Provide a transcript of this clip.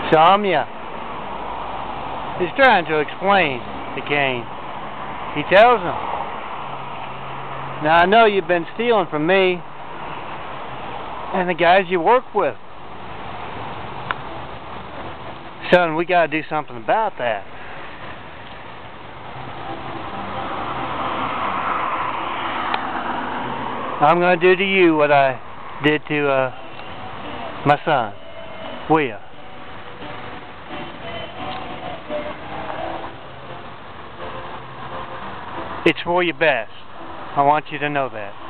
Samya. He's trying to explain to Kane. He tells him, now I know you've been stealing from me and the guys you work with. Son, we gotta do something about that. I'm gonna do to you what I did to my son, Will. It's for your best. I want you to know that.